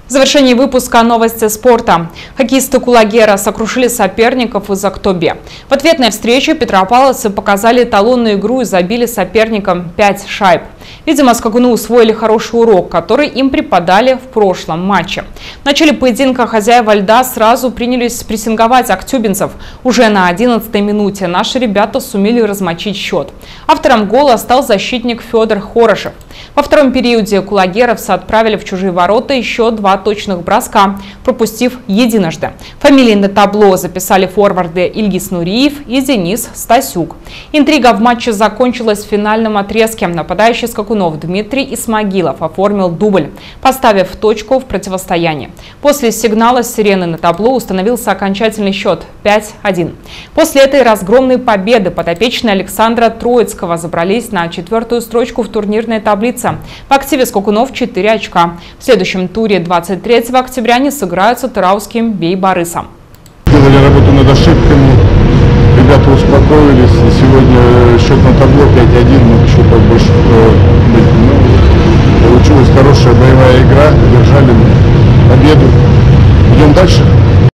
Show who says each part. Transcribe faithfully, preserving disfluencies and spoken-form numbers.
Speaker 1: В завершении выпуска новости спорта. Хоккеисты Кулагера сокрушили соперников из Актобе. В ответной встрече петропавловцы показали эталонную игру и забили соперникам пять шайб. Видимо, скакуны усвоили хороший урок, который им преподали в прошлом матче. В начале поединка хозяева льда сразу принялись прессинговать актюбинцев. Уже на одиннадцатой минуте наши ребята сумели размочить счет. Автором гола стал защитник Федор Хорошев. Во втором периоде кулагеровцы отправили в чужие ворота еще два точных броска, пропустив единожды. Фамилии на табло записали форварды Ильгиз Нуриев и Денис Стасюк. Интрига в матче закончилась в финальном отрезке. Нападающий скакунов Дмитрий Исмагилов оформил дубль, поставив точку в противостоянии. После сигнала сирены на табло установился окончательный счет пять один. После этой разгромной победы подопечные Александра Троицкого забрались на четвертую строчку в турнирной таблице. В активе скакунов четыре очка. В следующем туре двадцать третьего октября они сыграют с атырауским Бейбарысом.
Speaker 2: Делали работу над ошибками, ребята успокоились. И сегодня счет на табло пять один, мы еще побольше быть. Ну, получилась хорошая боевая игра, держали победу. Идем дальше.